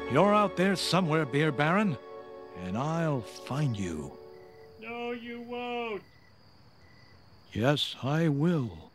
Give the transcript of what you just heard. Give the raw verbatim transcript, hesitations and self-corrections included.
You're out there somewhere, Beer Baron, and I'll find you. No, you won't. Yes, I will.